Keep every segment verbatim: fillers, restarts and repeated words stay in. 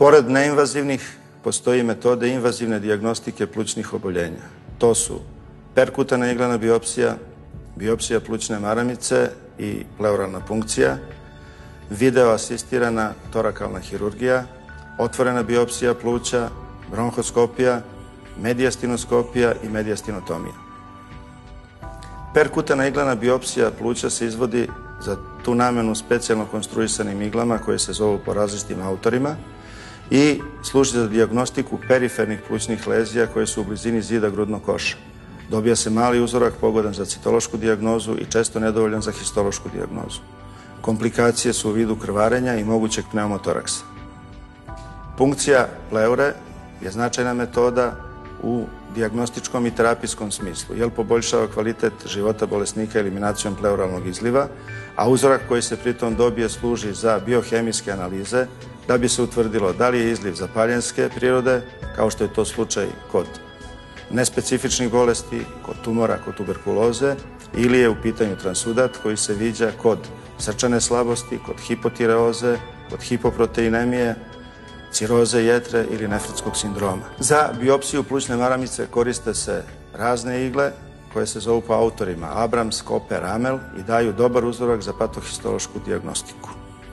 Pored neinvazivnih, postoji metode invazivne dijagnostike plućnih oboljenja. To su perkutana iglena biopsija, biopsija plućne maramice i pleuralna punkcija, video-asistirana torakalna hirurgija, otvorena biopsija pluća, bronhoskopija, medijastinoskopija i medijastinotomija. Perkutana iglena biopsija pluća se izvodi za tu namenu specijalno konstruisanim iglama koje se zovu po različitim autorima i služi za dijagnostiku perifernih plućnih lezija koje su u blizini zida grudnog koša. Dobija se mali uzorak pogodan za citološku dijagnozu i često nedovoljan za histološku dijagnozu. Komplikacije su u vidu krvarenja i mogućeg pneumotoraksa. Punkcija pleure je značajna metoda u dijagnostičkom i terapijskom smislu, jer poboljšava kvalitet života bolesnika eliminacijom pleuralnog izliva, a uzorak koji se pritom dobije služi za biohemijske analize da bi se utvrdilo da li je izliv zapaljenske prirode, kao što je to slučaj kod nespecifičnih bolesti, kod tumora, kod tuberkuloze, ili je u pitanju transudat koji se viđa kod srčane slabosti, kod hipotireoze, kod hipoproteinemije, ciroze jetre ili nefrotskog sindroma. Za biopsiju plućne maramice koriste se razne igle koje se zovu po autorima Abrams, Koper, Ramel i daju dobar uzorak za patohistološku dijagnostiku.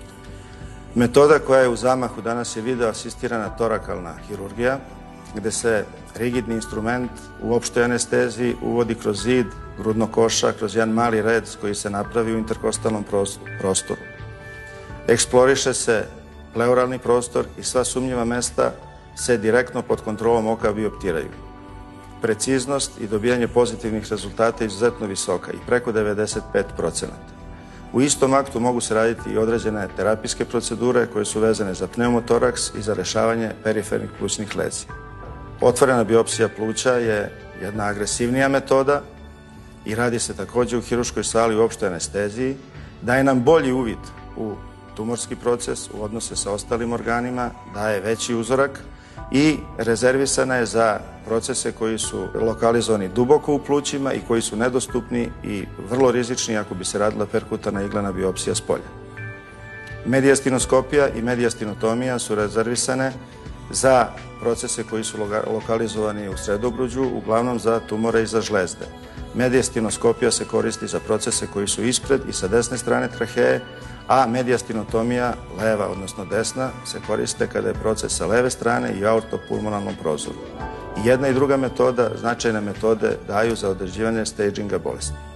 Metoda koja je u zamahu danas je video-asistirana torakalna hirurgija, gde se rigidni instrument u opštoj anesteziji uvodi kroz zid grudnog koša, kroz jedan mali red koji se napravi u interkostalnom prostoru. Eksploriše se pleuralni prostor i sva sumnjiva mesta se direktno pod kontrolom oka bioptiraju. Preciznost i dobijanje pozitivnih rezultata je izuzetno visoka i preko devedeset pet procenata. U istom aktu mogu se raditi i određene terapijske procedure koje su vezane za pneumotoraks i za rešavanje perifernih plućnih lezija. Otvorena biopsija pluća je jedna agresivnija metoda i radi se takođe u hirurškoj sali u opštoj anesteziji, daje nam bolji uvid u tumorski proces, u odnose sa ostalim organima, daje veći uzorak i rezervisana je za procese koji su lokalizovani duboko u plućima i koji su nedostupni i vrlo rizični ako bi se radila perkutana iglena biopsija s polja. Medijastinoskopija i medijastinotomija su rezervisane za procese koji su lokalizovani u sredogruđu, uglavnom za tumore i za žlezde. Medijastinoskopija se koristi za procese koji su ispred i sa desne strane traheje, a medijastinotomija, leva odnosno desna, se koriste kada je proces sa leve strane i u aortopulmonalnom prozoru. I jedna i druga metoda, značajne metode, daju za određivanje staginga bolesti.